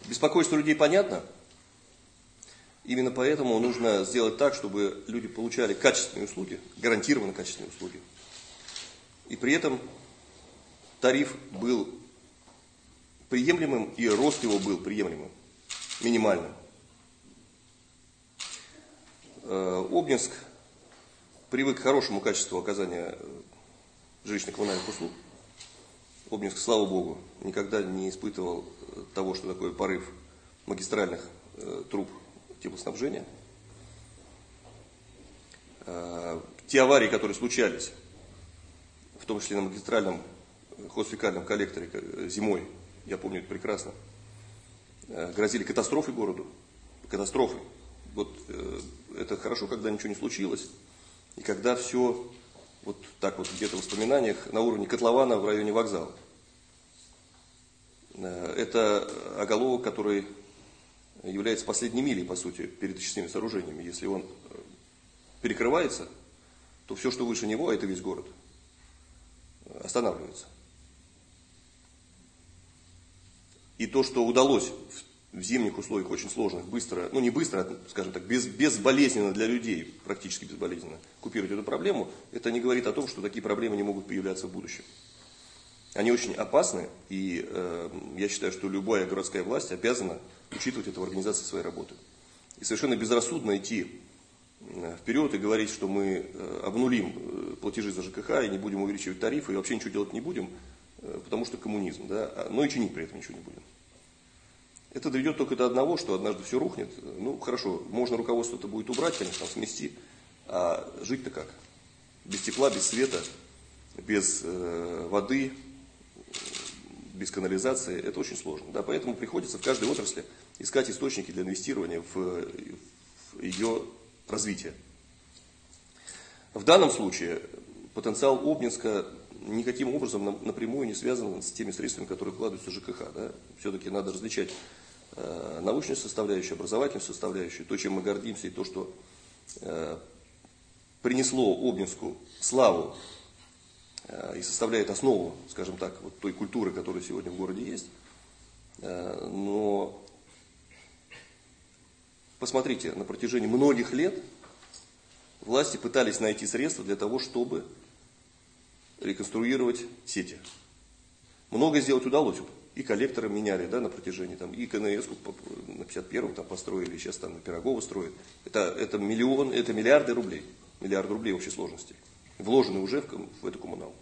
Беспокойство людей понятно. Именно поэтому нужно сделать так, чтобы люди получали качественные услуги, гарантированно качественные услуги. И при этом тариф был приемлемым, и рост его был приемлемым, минимальным. Обнинск привык к хорошему качеству оказания жилищно-коммунальных услуг. Обнинск, слава богу, никогда не испытывал того, что такое порыв магистральных труб теплоснабжения. Те аварии, которые случались, в том числе на магистральном хозфекальном коллекторе зимой, я помню это прекрасно, грозили катастрофой городу. Катастрофой. Вот это хорошо, когда ничего не случилось, и когда все вот так вот где-то в воспоминаниях на уровне котлована в районе вокзала. Это оголовок, который является последней милей, по сути, перед очистными сооружениями. Если он перекрывается, то все, что выше него, а это весь город, останавливается. И то, что удалось в зимних условиях очень сложных, быстро, ну не быстро, а, скажем так, безболезненно для людей, практически безболезненно купировать эту проблему, это не говорит о том, что такие проблемы не могут появляться в будущем. Они очень опасны, и я считаю, что любая городская власть обязана учитывать это в организации своей работы. И совершенно безрассудно идти вперед и говорить, что мы обнулим платежи за ЖКХ и не будем увеличивать тарифы, и вообще ничего делать не будем, потому что коммунизм, да, но и чинить при этом ничего не будем. Это доведет только до одного, что однажды все рухнет. Ну, хорошо, можно руководство-то будет убрать, конечно, смести, а жить-то как? Без тепла, без света, без воды, без канализации, это очень сложно. Да? Поэтому приходится в каждой отрасли искать источники для инвестирования в ее развитие. В данном случае потенциал Обнинска никаким образом напрямую не связан с теми средствами, которые вкладываются в ЖКХ. Да? Все-таки надо различать научную составляющую, образовательную составляющую, то, чем мы гордимся, и то, что принесло Обнинску славу и составляет основу, скажем так, вот той культуры, которая сегодня в городе есть. Но посмотрите, на протяжении многих лет власти пытались найти средства для того, чтобы реконструировать сети. Многое сделать удалось. И коллекторы меняли, да, на протяжении, там, и КНС-ку на 51-м там построили, сейчас там на Пирогово строят. Это миллиарды рублей. Миллиарды рублей в общей сложности. Вложены уже в эту коммуналку.